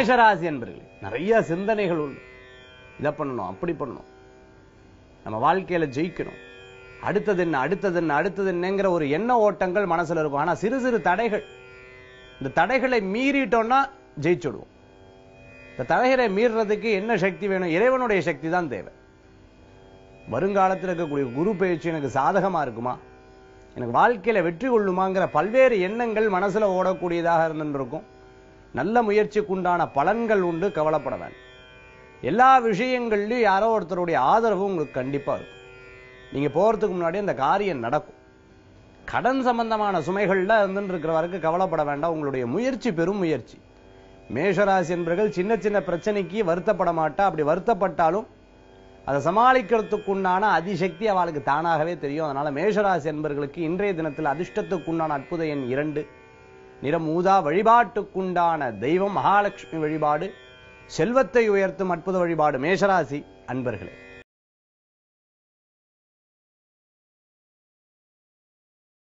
மேஷராசி என்பர்களே நிறைய சிந்தனைகள் உண்டு. இதை பண்ணணும், அப்படி பண்ணணும், நம்ம வாழ்க்கையில ஜெயிக்கணும், அடுத்தது என்ன அடுத்தது என்ன அடுத்தது என்னங்கிற ஒரு எண்ண ஓட்டங்கள் மனசுல இருக்கும். ஆனா சிறு சிறு தடைகள், இந்த தடைகளை மீறிட்டோம்னா ஜெயிச்சுடுவோம். இந்த தடைகளை மீறதுக்கு என்ன சக்தி வேணும்? இறைவனுடைய சக்தி தான் தேவை. வருங்காலத்தில் இருக்கக்கூடிய குரு பயிற்சி எனக்கு சாதகமா இருக்குமா, எனக்கு வாழ்க்கையில வெற்றி கொள்ளுமாங்கிற பல்வேறு எண்ணங்கள் மனசுல ஓடக்கூடியதாக இருந்துருக்கும். நல்ல முயற்சிக்குண்டான பலன்கள் உண்டு, கவலைப்பட வேண்டாம். எல்லா விஷயங்கள்லயும் யாரோ ஒருத்தருடைய ஆதரவு உங்களுக்கு கண்டிப்பா இருக்கும். நீங்க போறதுக்கு முன்னாடி அந்த காரியம் நடக்கும். கடன் சம்பந்தமான சுமைகள்ல இருந்துட்டு இருக்கிற வரைக்கும் கவலைப்பட வேண்டாம். உங்களுடைய முயற்சி பெரும் முயற்சி. மேஷராசி என்பவர்கள் சின்ன சின்ன பிரச்சனைக்கு வருத்தப்பட மாட்டா. அப்படி வருத்தப்பட்டாலும் அதை சமாளிக்கிறதுக்குண்டான அதிசக்தி அவளுக்கு தானாகவே தெரியும். அதனால மேஷராசி என்பவர்களுக்கு இன்றைய தினத்தில் அதிர்ஷ்டத்துக்குண்டான அற்புத எண் 2, நிறம் ஊதா. வழிபாட்டுக்குண்டான தெய்வம் மகாலட்சுமி வழிபாடு, செல்வத்தை உயர்த்தும் அற்புத வழிபாடு மேஷராசி அன்பர்களே.